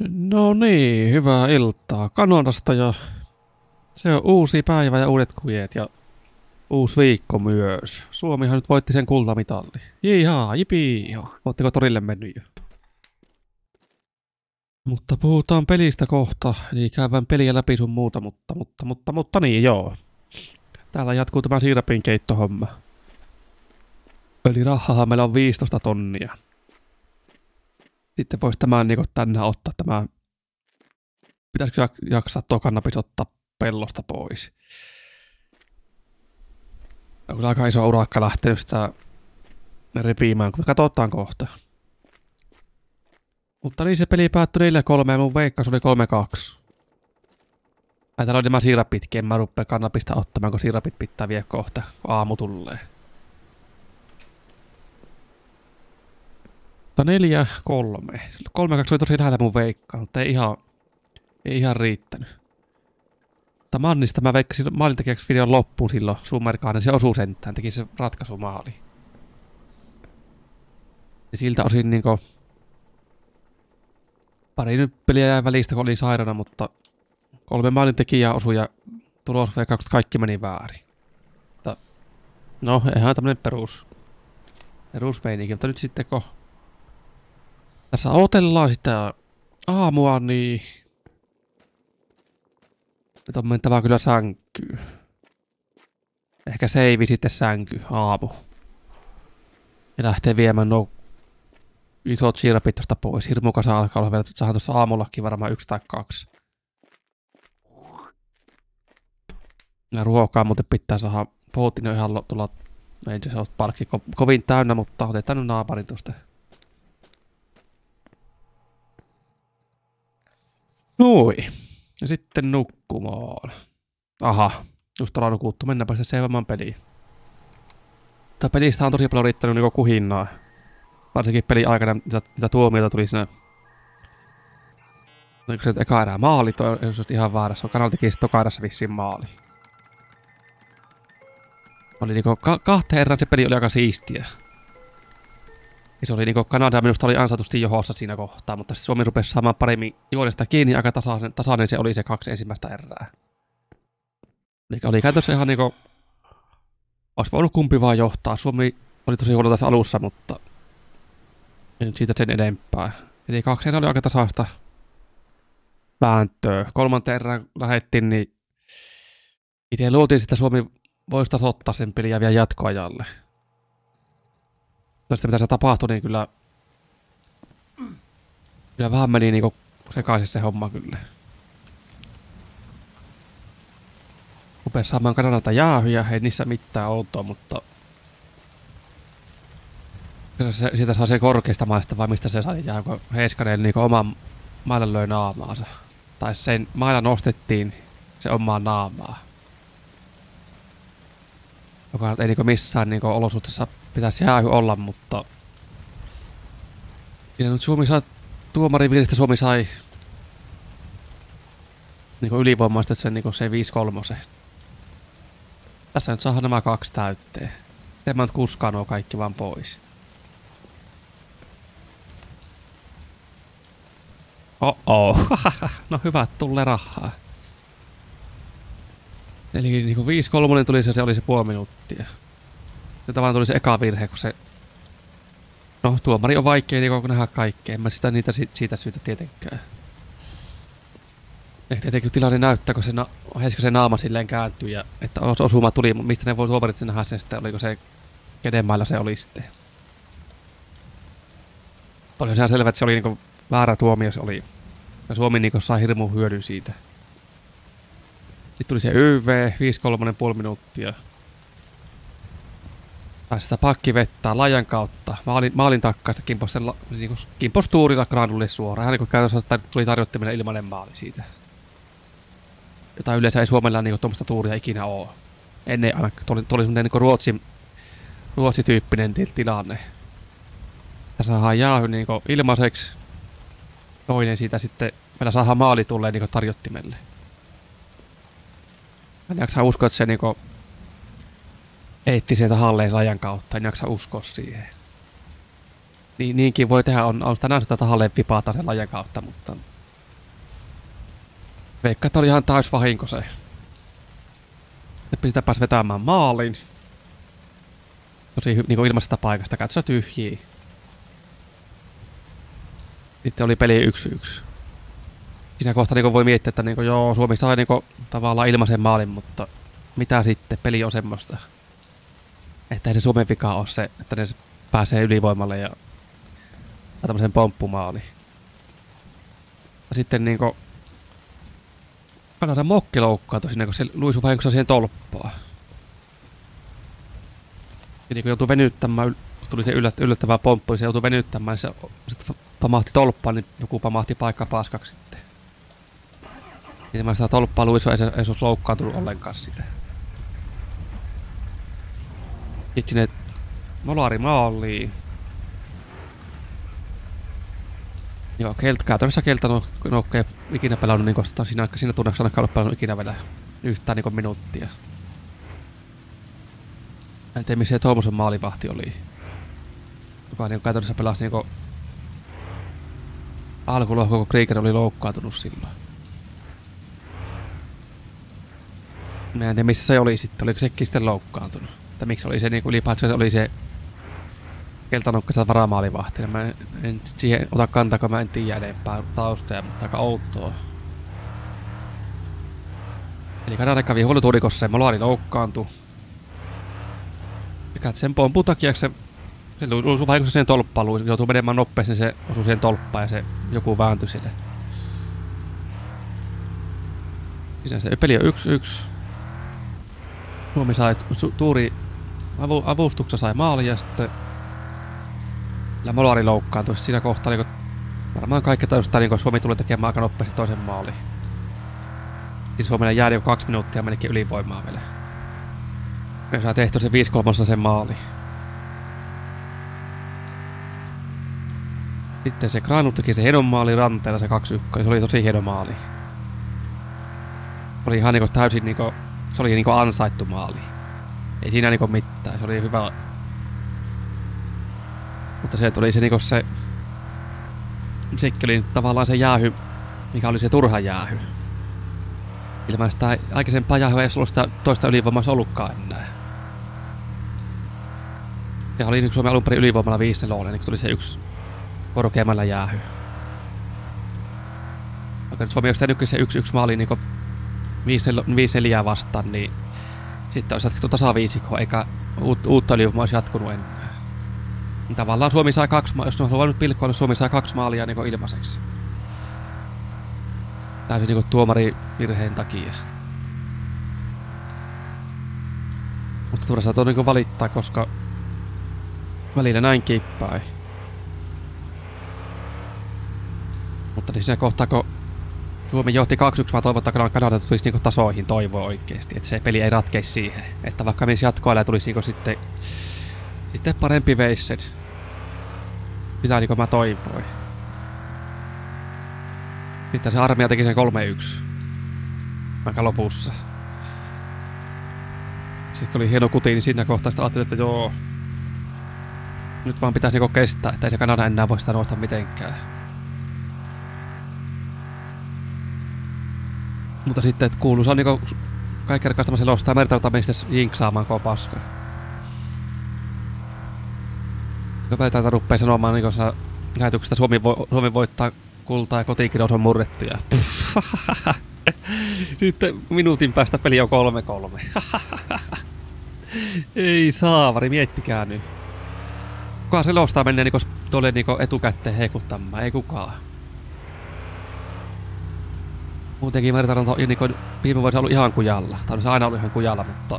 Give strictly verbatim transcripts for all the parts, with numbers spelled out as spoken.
No niin, hyvää iltaa Kanadasta ja se on uusi päivä ja uudet kujet ja uusi viikko myös. Suomihan nyt voitti sen kultamitalli. Jihaa, jipii. Ootteko torille mennyt jo? Mutta puhutaan pelistä kohta, niin käydään peliä läpi sun muuta, mutta, mutta, mutta, mutta niin joo. Täällä jatkuu tämä siirapin keittohomma. Eli rahaa meillä on viisitoista tonnia. Sitten voisi tämän niinku tänne ottaa tämä. Pitäisikö jaksaa tuo kannabis ottaa pellosta pois? On kyllä aika iso urakka lähtenyt sitä repiimään, kun katsotaan kohta. Mutta niin se peli päättyi neljä kolme ja mun veikkaus oli kolme kaksi. Ai täällä oli nämä siirapitkin, en mä rupea kannabista ottamaan, kun siirapit pitää vie kohta, kun aamu tulee. Mutta neljä kolme. kolme kaksi oli tosi lähellä mun veikkaa, mutta ei ihan, ei ihan riittänyt. Mutta Mannista mä veikkasin maalintekijäksi videon loppuun silloin Summerkaan, se osuu sentään, teki se ratkaisumaali. Ja siltä osin niinku pari nyt peliä jäi välistä, kun oli sairaana, mutta kolme maalintekijää osui ja tulosveikkaukset kaikki meni väärin. Mutta no, eihän tämmönen perus, perusmeininki, mutta nyt sitten kun tässä otellaan sitä aamua, niin nyt on mentävä kyllä sänkyyn. Ehkä seivi sitten sänky aamu. Ja lähtee viemään nuo isot siirapit tosta pois. Hirmukasa alkaa olla vielä, saadaan tuossa aamullakin varmaan yksi tai kaksi. Ja ruokaa muuten pitää saada. Puhuttiin jo ihan tulla, ei se ole palkki ko kovin täynnä, mutta otetaan nyt naaparin tuosta. Noi. Ja sitten nukkumaan. Aha, just ollaan nukuttu. Mennäänpä sitten seivamaan peliin. Tää pelistä on tosi paljon riittänyt niinku kuhinnaa. Varsinkin pelin aikana, mitä, mitä tuomiota tuli siinä. Oliko se eka erää maali, toi ei ole ihan väärässä. Kanal teki sitten toka erässä vissiin maali. Oli niinku ka kahteen erään se peli oli aika siistiä. Ja se oli niinku Kanada minusta oli ansaitusti johossa siinä kohtaa, mutta Suomi rupesi saamaan paremmin juonesta kiinni, aika tasainen, tasainen se oli se kaksi ensimmäistä erää. Eli oli käytössä ihan niinku olisi voinut kumpi vaan johtaa. Suomi oli tosi huono tässä alussa, mutta ei nyt siitä sen edempää. Eli kaksi erää oli aika tasaista vääntöä. Kolmanteen erään lähettiin, niin itse luotiin sitä Suomi voisi tasoittaa sen peliä vielä jatkoajalle. Tästä mitä se tapahtui, niin kyllä, kyllä vähän meni niinku sekaisin se homma kyllä. Rupesi saamaan Kanadalta jäähyjä, ei niissä mitään outoa, mutta se, siitä saa se korkeista maista, vai mistä se sai jää, kun Heiskanen niinku oman mailan löi naamaansa. Tai sen mailla nostettiin se omaa naamaa. Joka ei niinku missään niinku olosuhteessa pitäisi jäähy olla, mutta siinä nyt Suomi sai tuomarin viristä Suomi sai niinku ylivoimaista sen niinku se viisi kolme. Tässä nyt saadaan nämä kaksi täytteen. En mä nyt kuskaa nuo kaikki vaan pois. Oh-oh. No hyvä, tulee rahaa. Eli niinku viisi kolme tuli se, se oli se puoli minuuttia. Se tavallaan tuli se eka virhe, kun se no, tuomari on vaikea niin nähdä kaikkea. En mä sitä niitä si siitä syytä tietenkään. Ehkä tietenkin tilanne näyttää, kun se na Heiskasen naama silleen kääntyy ja että osuma tuli, mistä ne voi tuomarit sen nähdä sen sitten, oliko se kenen mailla se oli sitten. Oli ihan selvä, että se oli niinku väärä tuomio se oli. Ja Suomi niinku sai hirmu hyödyn siitä. Sitten tuli se Y V, viisi kolme puoli minuuttia. Pääsi sitä pakki vettää lajan kautta. Maalin, maalin takkaista kimpos, sen, niin kimpos tuurilla granulle suoraan. Hän niin käytännössä tuli tarjottimelle ilmainen maali siitä. Jota yleensä ei Suomella niin tuommoista tuuria ikinä ole. Ennen ainakaan. Tuo oli, oli semmoinen niin Ruotsi, Ruotsi-tyyppinen tilanne. Tässä saadaan jäähy niin ilmaiseksi. Toinen siitä sitten meillä saadaan maali tulleen niin tarjottimelle. En jaksa uskoa, että se niinku eitti sieltä halleen lajan kautta. En jaksa uskoa siihen. Niin, niinkin voi tehdä. On, on sitä nähnyt, että halleen vipataan sen lajan kautta, mutta Veikka, että oli ihan täys vahinko se. Sitä pääsi vetämään maaliin. Tosi niinku ilmaisesta paikasta, katsoa tyhjiä. Sitten oli peli yksi yksi. Siinä kohtaa niinku voi miettiä, että niinku, joo, Suomi sai niinku tavallaan ilmaisen maalin, mutta mitä sitten? Peli on semmoista. Että ei se Suomen vika ole se, että ne pääsee ylivoimalle ja tämmöisen pomppumaaliin. Ja sitten niinku Kanadan mokki loukkaantui siinä, kun se luisu vahingossa siihen tolppaan. Ja niin kun joutui venyttämään, tuli se yllät, yllättävää pomppu, niin se joutui venyttämään, niin se sitten pamahti tolppaan, niin joku pamahti paikka paskaksi sitten. Ja mä sitä tolppaa luisu ei se ei olisi loukkaantunut ollenkaan sitä. Sitten sinne Molari maaliin. Joo, kelt, käytännössä kelta noukka ei ikinä pelannut niin kosta. Siinä, siinä tunneksi ainakaan ollut pelannut ikinä vielä yhtään niin minuuttia. En tiedä, missä Tuomosen maalivahti oli. Joka niin käytännössä pelasi niin alkulohko, kun Krieger oli loukkaantunut silloin. Mä en tiedä, missä se oli sitten. Oliko sekin sitten loukkaantunut? Tai miksi oli se niin ylipäätään se oli se keltanokkaista varamaalivahtina. Mä en, en siihen ota kantaa, kun mä en tiedä enempää taustoja, mutta aika outoa. Eli Kanada kävi huolituurikossa ja Molari loukkaantui. Ja sen pompun takia se, se luusui vahingossa siihen tolppaan, joutui menemään nopeasti, niin se osui siihen tolppaan ja se joku vääntyi sille. Siinä se peli on yksi yksi. Suomi sai tuuri avu, avustuksessa sai maali ja sitten ja Molari loukkaantui. Siinä kohtaa niin varmaan kaikki tajusivat, niin Suomi tuli tekemään aika nopeasti toisen maalin. Siis Suomelle jäädi jo kaksi minuuttia ja menikin ylivoimaa vielä. Me saa tehty se viisi kolme sen maali. Sitten se Granlund teki se hienon maali ranteella se kaksi yksi. Se oli tosi hieno maali. Oli ihan niinku täysin niinku, se oli niinku ansaittu maali. Ei siinä niinku mitään, se oli hyvä. Mutta se tuli se niinku se... Sekin oli tavallaan se jäähy, mikä oli se turha jäähy. Ilman sitä aikaisempaa jäähyä ei ollut sitä toista ylivoimassa ollutkaan enää. Ja oli Suomen alun perin ylivoimalla viisi neljä, niin tuli se yksi korkeammalla jäähy. Vaikka Suomi olisi tehnytkin se yksi yksi maali niin viisi neljä vastaan, niin sitten olisi jatkettu tasaviisikkoa, eikä uutta ylivoimaa olisi jatkunut enää. Tavallaan Suomi sai kaksi maalia, jos on voinut pilkkoa, niin Suomi sai kaksi maalia niin ilmaiseksi. Täysin niin tuomari virheen takia. Mutta turha saa niin valittaa, koska välillä näin kippää. Mutta niin siinä kohtaa, kun Suomi johti kaksi yksi, mä toivon, että Kanada tulisi niin tasoihin toivoa oikeesti. Että se peli ei ratkeisi siihen. Että vaikka menisi jatkoilla ja tulisi niin sitten, sitten parempi veisen. Sitä niin mä toivoin. Sitten se armeija teki sen kolme yksi. Aika lopussa. Sitten oli hieno kuti, niin siinä kohtaa sitä ajattelin, että joo. Nyt vaan pitäisi niinku kestää, että ei se Kanada enää voi sitä nousta mitenkään. Mutta sitten, että kuuluu, se on niinku kaikki rakkaus tämmöisen lostaa mertarta meistä jinksaamaan koko paska. Kun päätään ruppee sanomaan niinku lähetyksistä Suomi, vo, Suomi voittaa kultaa ja kotikidos on murrettu ja sitten minuutin päästä peli on kolme kolme. Ei saavari, miettikää nyt. Kukaan selostaa menneen niinku tuolle niinku etukäteen heikuttamaan, ei kukaan. Muutenkin Mertar on niinku viime vuodessa ollut ihan kujalla. Tai on se aina ollut ihan kujalla, mutta...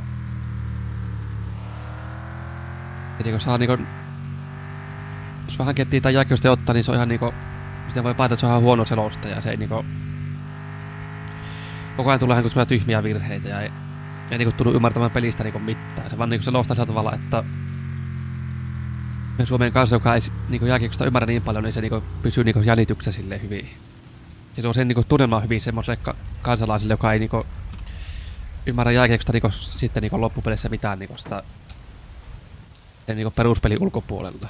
Ja niinku saa niinku... Jos vähän kettii tai jääkiosta ottaa, niin se on ihan niinku... Sitä voi päätä, että se on ihan huono selosta ja se ei niinku... Koko ajan tulee ihan tyhmiä virheitä ja ei... Ei niinku tunnu ymmärtämään pelistä niinku mitään. Se vaan niinku selostaa sillä tavalla, että... Suomen kanssa, joka ei niinku jääkiekosta ymmärrä niin paljon, niin se niinku pysyy niinku jännityksessä silleen hyvin. Ja se on sen niinku tunnelma hyvin semmoiselle ka kansalaisille, joka ei niinku ymmärrä jääkiekosta niinku sitten niinku loppupeleissä mitään niinku sitä sen niinku peruspelin ulkopuolella.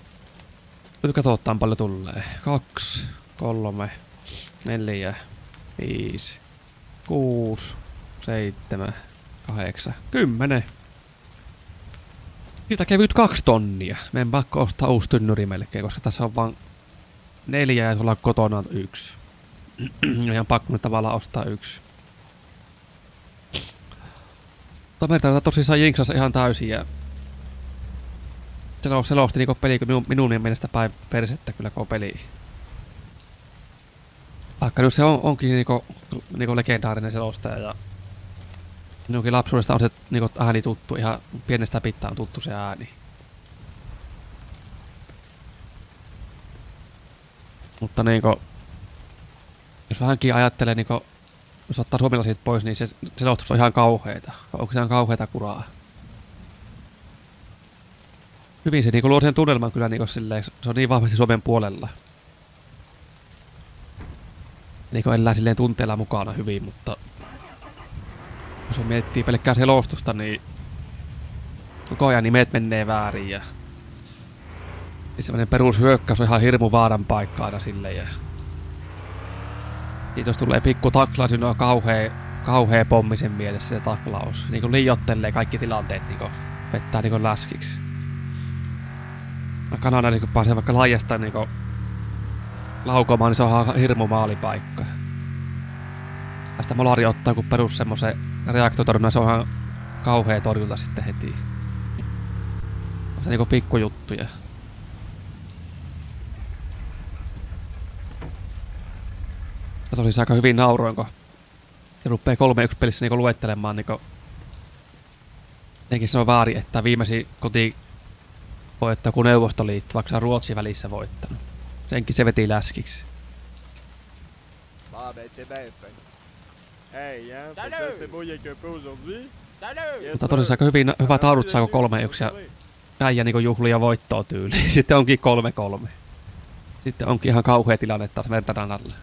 Nyt katsotaan paljon tulee. Kaksi, kolme, neljä, viisi, kuusi, seitsemän, kahdeksan, kymmenen. Siitä kevyt kaksi tonnia. Meidän pakko ostaa uusi tynnyri melkein, koska tässä on vaan neljä ja tuolla kotona on yksi. Ihan pakko nyt tavallaan ostaa yksi. Mutta meitä tosissaan jinksas ihan täysin ja se selosti niinku peli minun, minun mielestä päin persettä kyllä koko peli. Vaikka nyt se on, onkin niinku, niinku legendaarinen selostaja ja minunkin lapsuudesta on se niinku ääni tuttu, ihan pienestä pitää on tuttu se ääni. Mutta niinku, jos vähänkin ajattelee niinku, jos ottaa suomalaiset pois, niin se selostus on ihan kauheeta. Onko se ihan kauheeta kuraa? Hyvin se niinku luo sen tunnelman kyllä niinku silleen, se on niin vahvasti Suomen puolella. Niinku elää silleen tunteella mukana hyvin, mutta jos on miettii pelkkää selostusta, niin koko ajan nimet menee väärin ja siis semmonen perushyökkäys on ihan hirmu vaaran paikka aina silleen ja siitä jos tulee pikku taklaus, niin on kauhea, kauhea pommi sen mielessä se taklaus. Niinku liiottelee kaikki tilanteet niinku vettää niinku läskiksi. Kanada niinku pääsee vaikka laajasta niinku laukomaan, niin se on hirmu maalipaikka. Tästä molari ottaa kun perus semmosen reaktotorjunnan, se on ihan kauhea torjunta sitten heti. Se niinku pikkujuttuja. Ja tosiaan aika hyvin nauroin, kun se rupee kolme yksi pelissä niinku luettelemaan niinku. Tietenkin se on väärin, että viimeisin koti voittaa kun Neuvostoliitto, vaikka se on Ruotsin välissä voittanut. Senkin se veti läskiksi. Mutta tosiaan aika hyvin, hyvä taudut saako kolme yksi ja äijä niinku juhlia voittoa tyyliin. Sitten onkin kolme kolme. Sitten onkin ihan kauhea tilanne taas vertadan alla.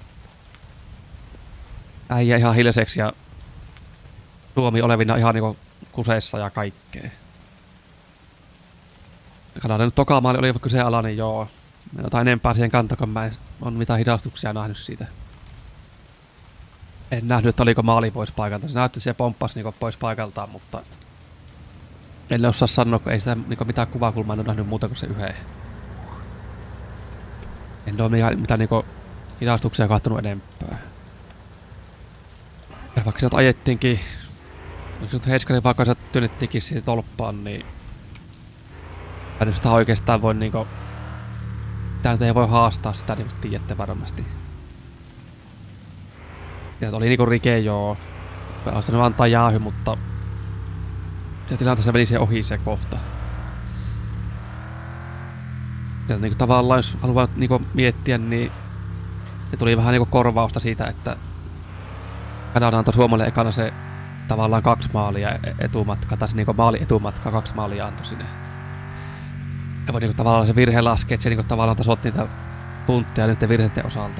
Äijä ihan hiljaiseksi ja Suomi olevina ihan niinku kuseessa ja kaikkea. Kanada nyt toka maali oli kyseenalainen, niin joo. En ota enempää siihen kantaa, kun mä en ole mitään hidastuksia nähnyt siitä. En nähnyt, että oliko maali pois paikalta. Se näytti, että se pomppasi niinku pois paikaltaan, mutta en osaa sanoa, kun ei sitä niinku mitään kuvakulmaa en ole nähnyt muuta kuin se yhden. En ole mitään, mitään niinku hidastuksia kahtonut enempää. Ja vaikka sieltä ajettiinkin, vaikka Heiskarin vaikka sieltä työnnettiinkin siihen tolppaan, niin en sitä oikeastaan voi niinku, tää nyt ei voi haastaa sitä niinku tiedätte varmasti. Sieltä oli niinku rike joo. Olisi nyt antaa jäähy, mutta se tilanteessa meni siihen ohi se kohta. Sieltä niinku tavallaan jos haluaa niinku miettiä, niin se tuli vähän niinku korvausta siitä, että Kanada antoi Suomelle ekana se tavallaan kaksi maalia etumatka, tai se niinku maali etumatka, kaksi maalia antoi sinne. Ja voi niinku tavallaan se virhe laskea, että se niinku tavallaan tasoitti niitä puntteja niiden virheiden osalta.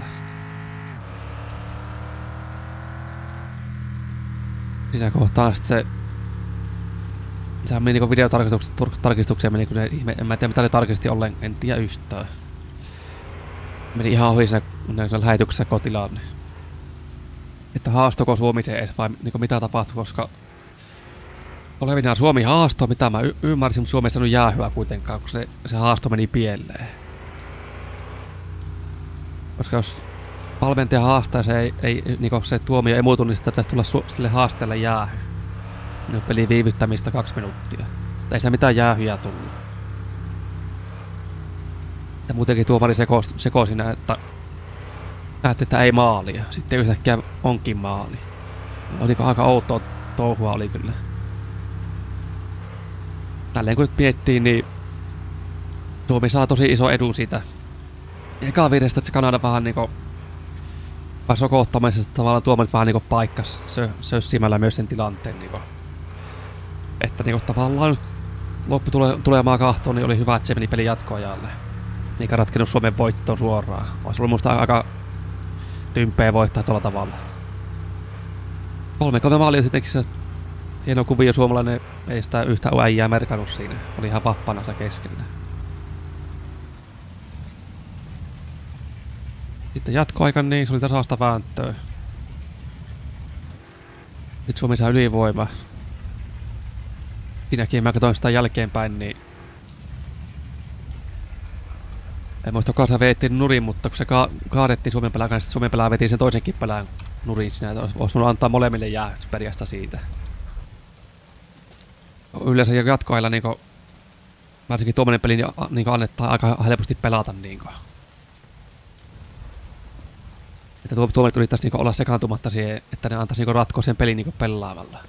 Siinä kohtaa sitten se... Sehän meni niinku videotarkistuksia, meni kun ne ihme... En mä tiedä mitä ne tarkisti ollen, en tiedä yhtään. Meni ihan ohi siinä lähetyksessä kotilaan. Että haastoiko Suomi se edes vai niinku mitä tapahtui, koska... Olevinaan Suomi haastoi, mitä mä y ymmärsin, mutta Suomi ei saanut jäähyä kuitenkaan, kun se, se haasto meni pieleen. Koska jos valmentaja haastaa, se, ei, ei, niinku se tuomio ei muutu, niin sitä pitäisi tulla sille haasteelle jäähy. Nyt peli viivyttämistä kaksi minuuttia. Mutta ei se mitään jäähyjä tullut. Ja muutenkin tuomari sekos, seko siinä, että näytti, että ei maalia. Sitten yhtäkkiä onkin maali. Oliko aika outoa touhua oli kyllä. Tälleen kun nyt miettii, niin Suomi saa tosi iso edun siitä. Eka virhestä, että se Kanada vähän niinku vai sokottamisesta tavallaan tuomarit vähän niinku paikkas sö, sössimällä myös sen tilanteen niinku. Että niinku tavallaan nyt loppu tule, tulemaan kahtoon, niin oli hyvä, että se meni pelin jatkoajalle. Eikä ratkennut Suomen voittoon suoraan. Olisi ollut musta aika tympeä voittaa tuolla tavalla. Kolme kolme maalia sittenkin se hieno kuvio suomalainen, ei sitä yhtä äijää merkannut siinä. Oli ihan vappana se keskellä. Sitten jatkoaika, niin se oli tasasta vääntöä. Sitten Suomi saa ylivoima. Siinäkin mä katsoin sitä jälkeenpäin, niin en muista kanssa veettiin nurin, mutta kun se ka kaadettiin Suomen pelään kanssa, Suomen pelää veti sen toisenkin pelään nurin siinä, että olisi voinut antaa molemmille jäähysperiasta siitä. Yleensä jatkoajalla niinku, varsinkin tuommoinen peli niinku annettaan aika helposti pelata niinku. Että tuomarit yrittäisi niinku olla sekaantumatta siihen, että ne antaisi niinku ratkoa sen pelin niinku pelaamalla.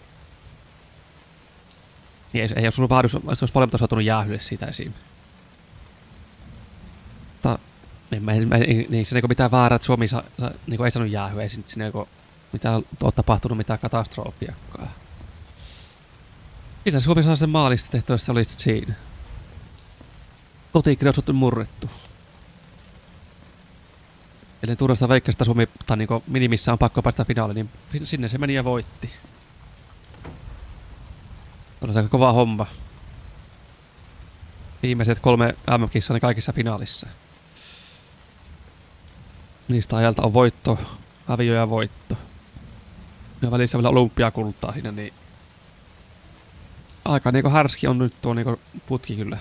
Niin ei, ei olisi ollut vaadus, se olisi paljon tasautunut jäähylle siitä esiin. Mutta niin, niin, niin se niinku mitään väärää, että Suomi sa, sa, niinku ei saanut jäähyä, ei sinne niinku mitään ole tapahtunut mitään katastrofiakaan. Isä Suomi saa sen maalista tehtävässä, se oli siinä. Kotikirjaus on murrettu. Eli Turasta veikkasta Suomi tai niinku minimissään on pakko päästä finaaliin, niin sinne se meni ja voitti. On se aika kova homma. Viimeiset kolme M M-kissaa ne kaikissa finaalissa. Niistä ajalta on voitto, häviö ja voitto. Ja välissä vielä olympiakultaa siinä, niin aika niinku härski on nyt tuo niinku putki kyllä.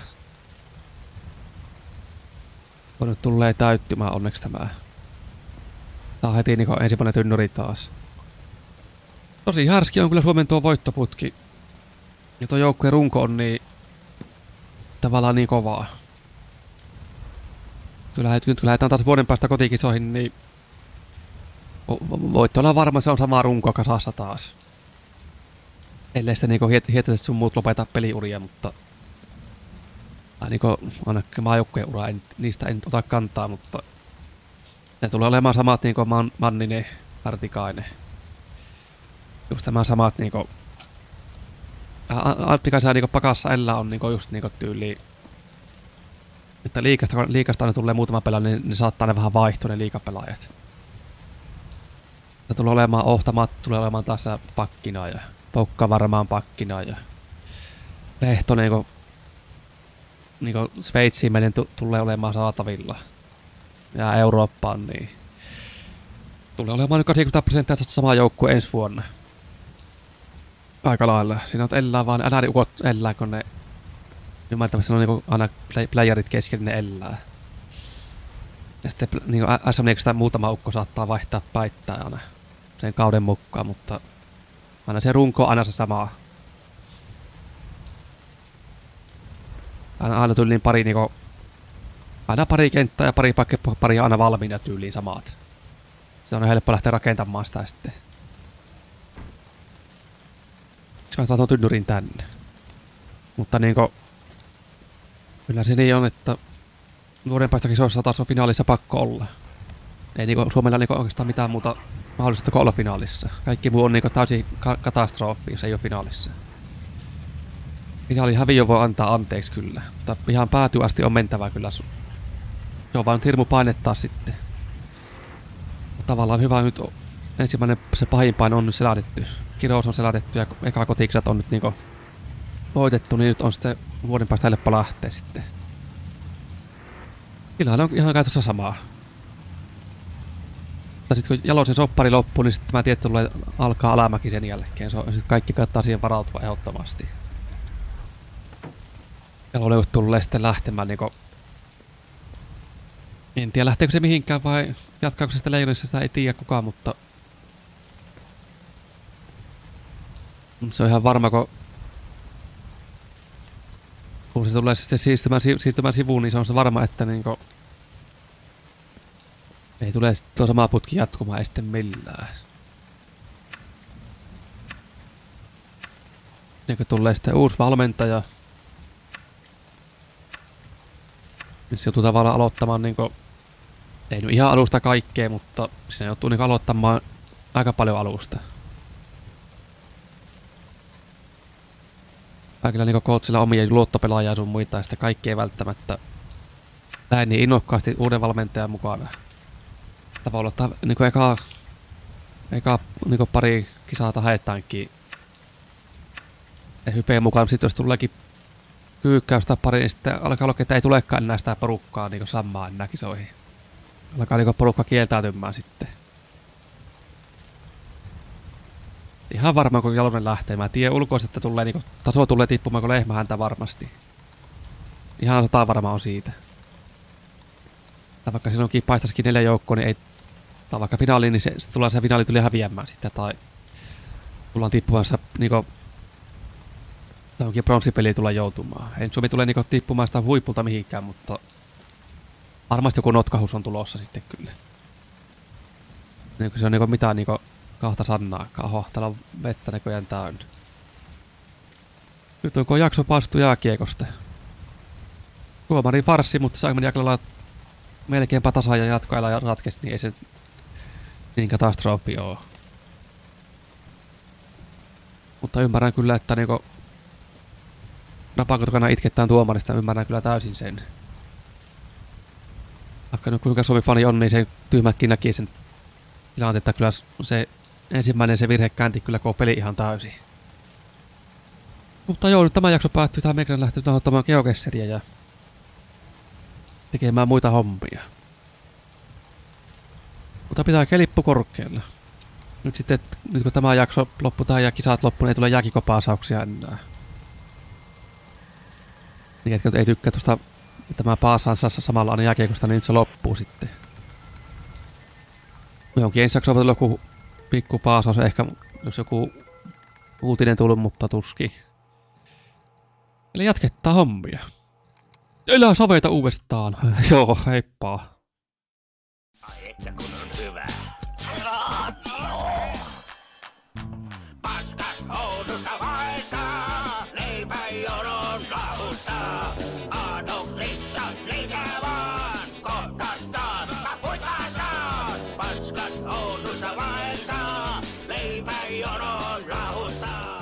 On nyt tulee täyttymään onneksi tämä. Tää on heti niinku ensimmäinen tynnuri taas. Tosi härski on kyllä Suomen tuo voittoputki. Ja tuo joukkueen runko on niin tavallaan niin kovaa. Kyllä nyt kun lähdetään taas vuoden päästä kotikisoihin, niin voitte olla varma, se on sama runko kasassa taas. Ellei sitten niinku hietäiset sun muut lopeta peliuria, mutta niinku ainakin maajoukkueen ura, en, niistä en ota kantaa, mutta ne tulee olemaan samat niinku Man, Manninen, Artikainen. Just nämä samat niinku Artikaisen niinku pakassa Ella on niinku just niinku tyyli, että liikasta, liikasta aina tulee muutama pelaa, niin ne saattaa ne vähän vaihtua ne liikapelaajat. Se tulee olemaan Ohtamat, tulee olemaan taas pakkina ja Pokka varmaan pakkina ja Lehto niinku, niinku Sveitsiin menen tulee olemaan saatavilla. Ja Eurooppaan niin tulee olemaan nyt kahdeksankymmentä prosenttia sama joukkue ensi vuonna. Aika lailla. Siinä on ellää vaan, älä ukot ellää, kun ne ymmärtävästi on niinku aina playerit kesken, ne ellää. Ja sitten niinku S M Liigasta muutama ukko saattaa vaihtaa päittää aina sen kauden mukaan, mutta aina se runko on aina se sama. Aina, aina tyyliin pari niinku, aina pari kenttää ja pari pakke, pari aina valmiina tyyliin samat. Se on helppo lähteä rakentamaan sitä sitten. Mä saan tuon tynnyrin tänne. Mutta niinku kyllä se niin on, että vuoden päästä kisoissa taas on finaalissa pakko olla. Ei niinku Suomella niinku oikeastaan mitään muuta mahdollista kuin olla finaalissa. Kaikki muu on niinku täysin ka katastrofi, jos ei ole finaalissa. Finaalin häviö voi antaa anteeksi kyllä, mutta ihan päätyy asti on mentävä kyllä. Se on vaan nyt hirmu painettaa sitten. Tavallaan hyvä nyt ensimmäinen se pahin paino on nyt selätetty. Kirous on selätetty ja eka kotikisat on nyt niinku voitettu, niin nyt on sitten vuoden päästä helppo lähteä sitten. Kyllähän on ihan käytössä samaa. Mutta sitten kun Jalosen soppari loppuu, niin sitten mä tiedän, että tulee alkaa alamäki sen jälkeen. Se on, kaikki kannattaa siihen varautua ehdottomasti. Jalonen tulee sitten lähtemään niinku. En tiedä lähteekö se mihinkään vai jatkaako se sitä Leijonissa, sitä ei tiedä kukaan, mutta se on ihan varma, kun kun se tulee sitten siirtymään, siirtymään sivuun, niin se on se varma, että niinku ei tule tuo sama putki jatkumaan, ei sitten millään. Ja kun tulee sitten uusi valmentaja, niin se joutuu tavallaan aloittamaan niinku, ei nyt ihan alusta kaikkea, mutta siinä joutuu niinku aloittamaan aika paljon alusta. Kaikilla niinku coachilla omia luottopelaajia sun muita ja sitten kaikki ei välttämättä lähde niin innokkaasti uuden valmentajan mukana. Tavallaan ottaa niinku eka, eka niinku pari kisaa haetaankin ja hypeen mukaan, sitten jos tuleekin kyykkäystä pari, niin sitten alkaa olla, että ei tulekaan enää sitä porukkaa niinku samaa enää kisoihin. Alkaa niinku porukka kieltäytymään sitten. Ihan varmaan kun Jalonen lähtee. Mä tiedän ulkoisesti, että tulee, niinku, taso tulee tippumaan kuin lehmähäntä varmasti. Ihan sata varma on siitä. Tai vaikka silloinkin paistaisikin neljä joukkoa, niin ei... Tai vaikka finaaliin, niin se, se tulee se finaali tuli häviämään sitten. Tai tullaan tippumassa niinku... Tai onkin pronssipeliä tulla joutumaan. Ei Suomi tulee niinku tippumaan sitä huipulta mihinkään, mutta... Varmasti joku notkahus on tulossa sitten kyllä. Niin se on niinku mitään niinku kahta sannaakaan. Oho, täällä on vettä näköjään täynnä. Nyt onko jakso päästy jääkiekosta. Tuomari farssi, mutta Sagman Jaklalla melkeinpä tasaan ja jatkoajalla ja ratkesi, niin ei se niin katastrofi oo. Mutta ymmärrän kyllä, että niinku Rapanko takana itkettään tuomarista, ymmärrän kyllä täysin sen. Vaikka nyt kuinka Suomi fani on, niin se tyhmätkin näki sen tilanteen, että kyllä se ensimmäinen se virhe käänti kyllä koko peli ihan täysin. Mutta joo, nyt tämä jakso päättyy. Tähän meikä lähtee nauhoittamaan geokesseriä ja tekemään muita hommia. Mutta pitää kelippu korkealla. Nyt sitten, nyt kun tämä jakso loppuu tähän ja kisat loppuun, niin ei tule jääkikopaasauksia enää. Niin etkä ei tykkää tuosta tämä paasansassa samalla aina jääkiekosta, niin nyt se loppuu sitten. Jonkin ensi jakso on joku pikku paasaus, ehkä jos joku uutinen tullut, mutta tuski. Eli jatkettaa hommia. Elää saveta uudestaan. Joo, heippa. Ai että kun on hyvä. Paskas housusta vaihtaa, leipäjonon lahustaa. Aatoksissa liikää vaan, kohtastaan, kapuikataan. Paskas housusta vaihtaa, leipäjonon lahustaa.